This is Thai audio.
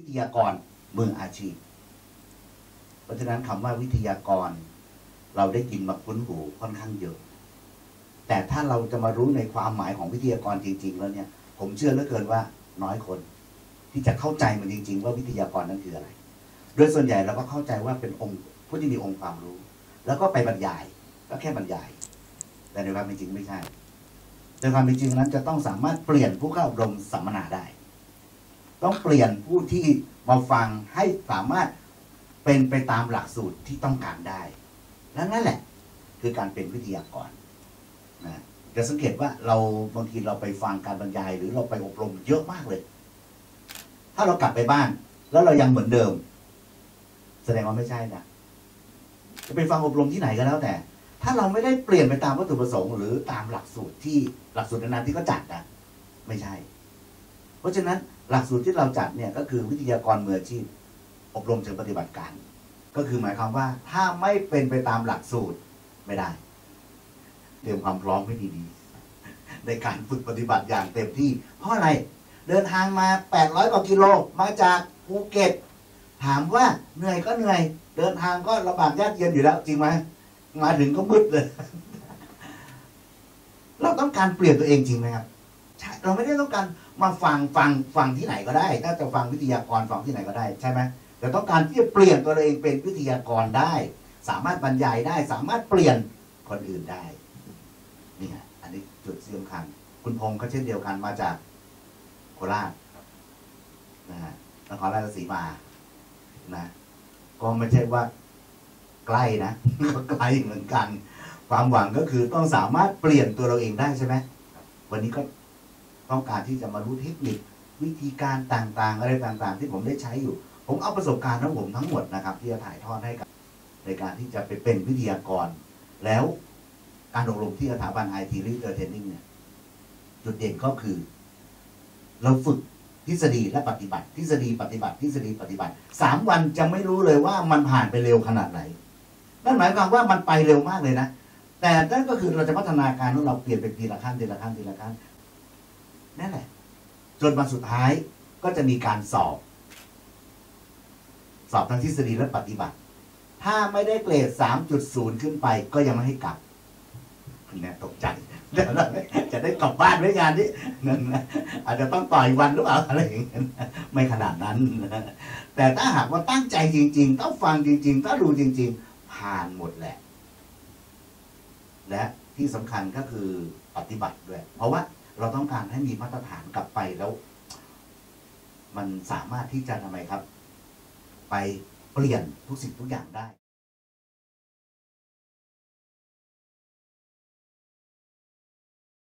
ทยากรมืออาชีพเพราะฉะนั้นคำว่าวิทยากรเราได้ยินมาคุ้นหูค่อนข้างเยอะแต่ถ้าเราจะมารู้ในความหมายของวิทยากรจริงๆแล้วเนี่ยผมเชื่อเหลือเกินว่าน้อยคนที่จะเข้าใจมันจริงๆว่าวิทยากรนั้นคืออะไรโดยส่วนใหญ่เราก็เข้าใจว่าเป็นองค์ผู้ที่มีองค์ความรู้แล้วก็ไปบรรยายก็แค่บรรยายแต่ในความเป็นจริงไม่ใช่ในความเป็นจริงนั้นจะต้องสามารถเปลี่ยนผู้เข้าอบรมสัมมนาได้ต้องเปลี่ยนผู้ที่มาฟังให้สามารถเป็นไปตามหลักสูตรที่ต้องการได้และนั่นแหละคือการเป็นวิทยากรนะจะสังเกตว่าเราบางทีเราไปฟังการบรรยายหรือเราไปอบรมเยอะมากเลยถ้าเรากลับไปบ้านแล้วเรายังเหมือนเดิมแสดงว่าไม่ใช่นะจะไปฟังอบรมที่ไหนก็แล้วแต่ถ้าเราไม่ได้เปลี่ยนไปตามวัตถุประสงค์หรือตามหลักสูตรนั้นๆที่เขาจัดนะไม่ใช่เพราะฉะนั้นหลักสูตรที่เราจัดเนี่ยก็คือวิทยากรมืออาชีพอบรมเชิงปฏิบัติการก็คือหมายความว่าถ้าไม่เป็นไปตามหลักสูตรไม่ได้เตรียมความพร้อมให้ดีๆในการฝึกปฏิบัติอย่างเต็มที่เพราะอะไรเดินทางมา800กว่ากิโลมาจากภูเก็ตถามว่าเหนื่อยก็เหนื่อยเดินทางก็ลำบากยากเย็นอยู่แล้วจริงไหมมาถึงก็มืดเลยเราต้องการเปลี่ยนตัวเองจริงไหมครับใช่เราไม่ได้ต้องการมาฟังที่ไหนก็ได้ถ้าจะฟังวิทยากรฟังที่ไหนก็ได้ใช่ไหมแต่ต้องการที่จะเปลี่ยนตัวเองเป็นวิทยากรได้สามารถบรรยายได้สามารถเปลี่ยนคนอื่นได้นี่ฮะอันนี้จุดสำคัญคุณพงศ์ก็เช่นเดียวกันมาจากโคราชนะฮะนครราชสีมานะก็ไม่ใช่ว่าใกล้นะก็ไกลเหมือนกันความหวังก็คือต้องสามารถเปลี่ยนตัวเราเองได้ใช่ไหมวันนี้ก็ต้องการที่จะมารู้เทคนิควิธีการต่างๆอะไรต่างๆที่ผมได้ใช้อยู่ผมเอาประสบการณ์ของผมทั้งหมดนะครับที่จะถ่ายทอดให้กับในการที่จะไปเป็นวิทยากรแล้วการอบรมที่สถาบัน IT Leader Training เนี่ยจุดเด่นก็คือเราฝึกทฤษฎีและปฏิบัติทฤษฎีปฏิบัติทฤษฎีปฏิบัติ3 วันจะไม่รู้เลยว่ามันผ่านไปเร็วขนาดไหนนั่นหมายความว่ามันไปเร็วมากเลยนะแต่นั่นก็คือเราจะพัฒนาการของเราเปลี่ยนเป็นทีละขั้นทีละขั้นทีละขั้นนั่นแหละจนวันสุดท้ายก็จะมีการสอบทั้งทฤษฎีและปฏิบัติถ้าไม่ได้เกรด 3.0 ขึ้นไปก็ยังไม่ให้กลับเนี่ยตกใจจะได้กลับบ้านไว้งานนี้นั่นนะอาจจะต้องต่อยวันหรือเปล่าอะไรอย่างเงี้ยไม่ขนาดนั้นแต่ถ้าหากว่าตั้งใจจริงๆต้องฟังจริงๆต้องดูจริงๆผ่านหมดแหละและที่สำคัญก็คือปฏิบัติด้วยเพราะว่าเราต้องการให้มีมาตรฐานกลับไปแล้วมันสามารถที่จะทำไมครับไปเปลี่ยนทุกสิ่งทุกอย่างได้